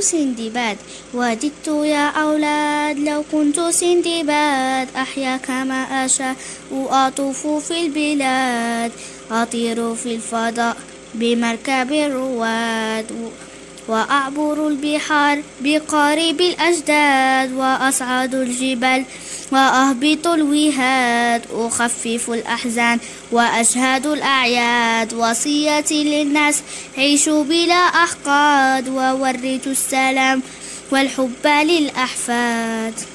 سندباد. وددت يا أولاد لو كنت سندباد، أحيا كما أشاء وأطوف في البلاد، أطير في الفضاء بمركب الرواد، وأعبر البحار بقارب الأجداد، وأصعد الجبال وأهبط الوهاد، أخفف الأحزان وأشهد الأعياد. وصيتي للناس عيشوا بلا أحقاد، وورثوا السلام والحب للأحفاد.